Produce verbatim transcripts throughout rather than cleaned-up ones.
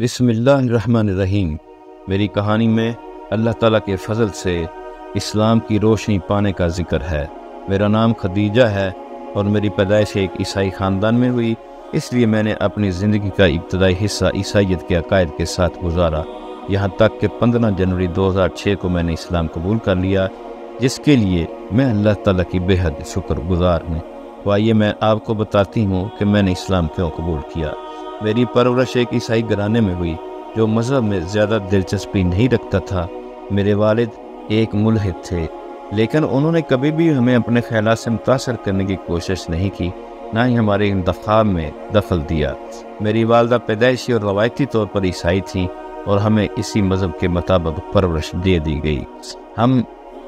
بسم اللہ الرحمن الرحیم۔ میری کہانی میں اللہ تعالیٰ کے فضل سے اسلام کی روشنی پانے کا ذکر ہے۔ میرا نام خدیجہ ہے اور میری پیدائش ایک عیسائی خاندان میں ہوئی، اس لیے میں نے اپنی زندگی کا ابتدائی حصہ عیسائیت کے عقائد کے ساتھ گزارا، یہاں تک کہ پندرہ جنوری دو ہزار چھ کو میں نے اسلام قبول کر لیا، جس کے لیے میں اللہ تعالیٰ کی بے حد شکر گزار ہوں۔ تو آئیے میں آپ کو بتاتی ہوں کہ میں نے اسلام کیوں قبول کیا۔ میری پرورش ایک عیسائی گھرانے میں ہوئی جو مذہب میں زیادہ دلچسپی نہیں رکھتا تھا۔ میرے والد ایک ملحد تھے، لیکن انہوں نے کبھی بھی ہمیں اپنے خیالات سے متاثر کرنے کی کوشش نہیں کی، نہ ہی ہمارے انتخاب میں دخل دیا۔ میری والدہ پیدائشی اور روایتی طور پر عیسائی تھیں اور ہمیں اسی مذہب کے مطابق پرورش دے دی گئی۔ ہم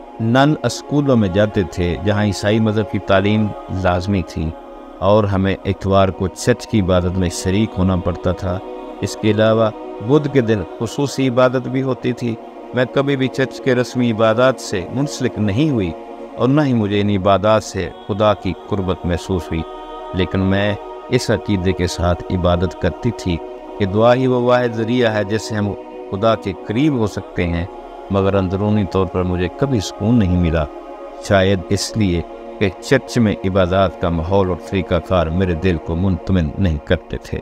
نن اسکولوں میں جاتے تھے جہاں عیسائی مذہب کی تعلیم لازمی تھی، اور ہمیں اتوار کو چرچ کی عبادت میں شریک ہونا پڑتا تھا۔ اس کے علاوہ بدھ کے دن خصوصی عبادت بھی ہوتی تھی۔ میں کبھی بھی چرچ کے رسمی عبادات سے منسلک نہیں ہوئی اور نہ ہی مجھے ان عبادات سے خدا کی قربت محسوس ہوئی، لیکن میں اس عقیدے کے ساتھ عبادت کرتی تھی کہ دعا ہی وہ واحد ذریعہ ہے جس سے ہم خدا کے قریب ہو سکتے ہیں، مگر اندرونی طور پر مجھے کبھی سکون نہیں ملا، شاید اس لیے کہ چرچ میں عبادات کا ماحول اور طریقہ کار میرے دل کو مطمئن نہیں کرتے تھے۔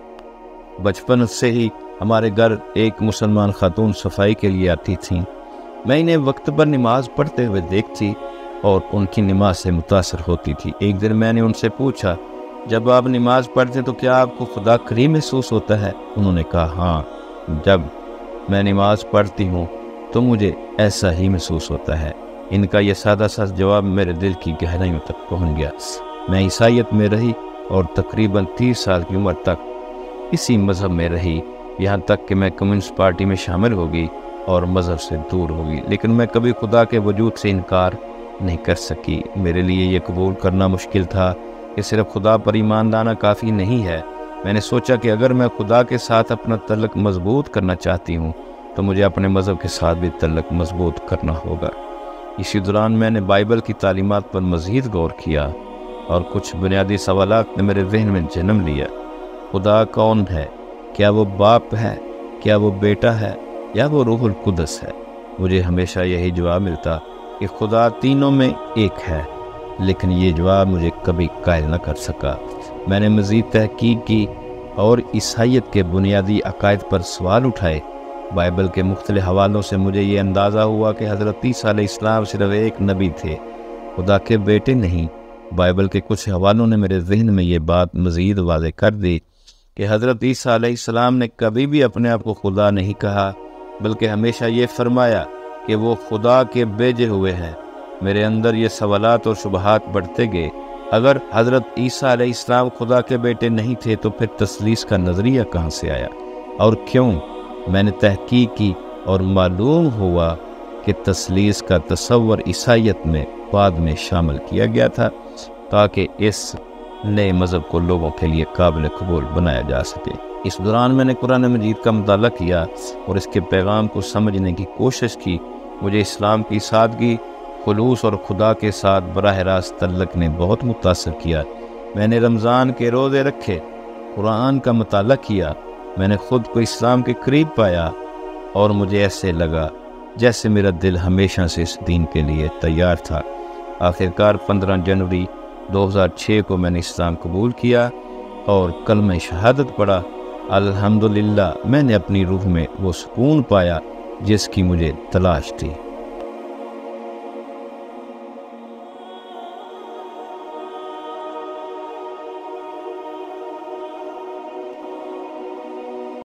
بچپن سے ہی ہمارے گھر ایک مسلمان خاتون صفائی کے لیے آتی تھیں۔ میں انہیں وقت پر نماز پڑھتے ہوئے دیکھتی اور ان کی نماز سے متاثر ہوتی تھی۔ ایک دن میں نے ان سے پوچھا، جب آپ نماز پڑھتے تو کیا آپ کو خدا قریب محسوس ہوتا ہے؟ انہوں نے کہا، ہاں، جب میں نماز پڑھتی ہوں تو مجھے ایسا ہی محسوس ہوتا ہے۔ ان کا یہ سادہ سا جواب میرے دل کی گہرائیوں تک پہنچ گیا۔ میں عیسائیت میں رہی اور تقریباً تیس سال کی عمر تک اسی مذہب میں رہی، یہاں تک کہ میں کمیونسٹ پارٹی میں شامل ہو گئی اور مذہب سے دور ہو گئی، لیکن میں کبھی خدا کے وجود سے انکار نہیں کر سکی۔ میرے لیے یہ قبول کرنا مشکل تھا کہ صرف خدا پر ایمان لانا کافی نہیں ہے۔ میں نے سوچا کہ اگر میں خدا کے ساتھ اپنا تعلق مضبوط کرنا چاہتی ہوں تو مجھے اپنے مذہب کے ساتھ بھی تعلق مضبوط کرنا ہوگا۔ اسی دوران میں نے بائبل کی تعلیمات پر مزید غور کیا اور کچھ بنیادی سوالات نے میرے ذہن میں جنم لیا۔ خدا کون ہے؟ کیا وہ باپ ہے؟ کیا وہ بیٹا ہے؟ یا وہ روح القدس ہے؟ مجھے ہمیشہ یہی جواب ملتا کہ خدا تینوں میں ایک ہے، لیکن یہ جواب مجھے کبھی قائل نہ کر سکا۔ میں نے مزید تحقیق کی اور عیسائیت کے بنیادی عقائد پر سوال اٹھائے۔ بائبل کے مختلف حوالوں سے مجھے یہ اندازہ ہوا کہ حضرت عیسیٰ علیہ السلام صرف ایک نبی تھے، خدا کے بیٹے نہیں۔ بائبل کے کچھ حوالوں نے میرے ذہن میں یہ بات مزید واضح کر دی کہ حضرت عیسیٰ علیہ السلام نے کبھی بھی اپنے آپ کو خدا نہیں کہا، بلکہ ہمیشہ یہ فرمایا کہ وہ خدا کے بھیجے ہوئے ہیں۔ میرے اندر یہ سوالات اور شبہات بڑھتے گئے۔ اگر حضرت عیسیٰ علیہ السلام خدا کے بیٹے نہیں تھے تو پھر تثلیث کا نظریہ کہاں سے آیا اور کیوں؟ میں نے تحقیق کی اور معلوم ہوا کہ تثلیث کا تصور عیسائیت میں بعد میں شامل کیا گیا تھا تاکہ اس نئے مذہب کو لوگوں کے لیے قابل قبول بنایا جا سکے۔ اس دوران میں نے قرآن مجید کا مطالعہ کیا اور اس کے پیغام کو سمجھنے کی کوشش کی۔ مجھے اسلام کی سادگی، خلوص اور خدا کے ساتھ براہ راست تعلق نے بہت متاثر کیا۔ میں نے رمضان کے روزے رکھے، قرآن کا مطالعہ کیا، میں نے خود کو اسلام کے قریب پایا اور مجھے ایسے لگا جیسے میرا دل ہمیشہ سے اس دین کے لیے تیار تھا۔ آخرکار پندرہ جنوری دو ہزار چھ کو میں نے اسلام قبول کیا اور کلمہ شہادت پڑھا۔ الحمدللہ میں نے اپنی روح میں وہ سکون پایا جس کی مجھے تلاش تھی۔